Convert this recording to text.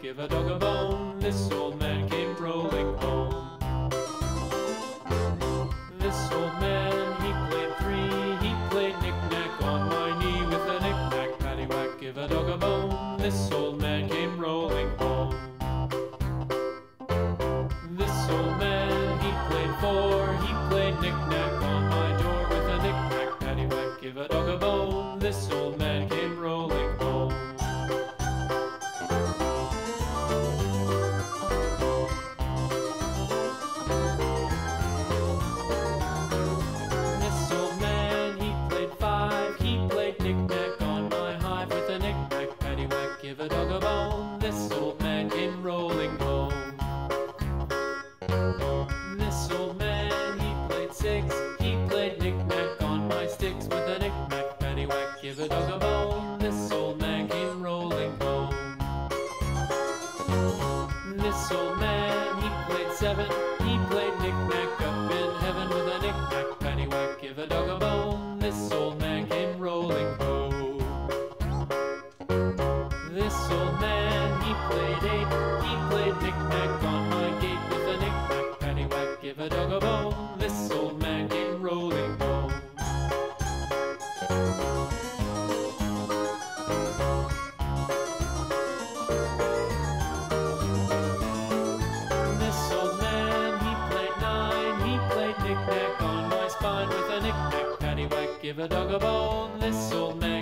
give a dog a bone. This old man came rolling home. This old man, he played three. He played knick-knack on my knee with a knick-knack, paddywhack, give a dog a bone. This old man came rolling home. This old man, he played four. He played knick-knack on my door with a knick-knack, paddywhack, give a dog a bone. This old man came rolling home. This old man, he played five. He played knick-knack on my hive with a knick-knack, paddywhack, give a dog a bone. This old man came rolling home. This old man, he played six. He played knick-knack on my sticks with a knick-knack, paddywhack, give a dog a bone. This old man came rolling home. This old man, he played seven. He played knick-knack up in heaven with a knick-knack, paddywhack, give a dog a bone. This old man came rolling home. This old man, he played eight. He played knick-knack on my gate with a knick-knack, paddywhack, give a dog a bone. This old man came rolling home. This old man, he played nine. He played knick-knack on my spine with a knick-knack, paddywhack, give a dog a bone. This old man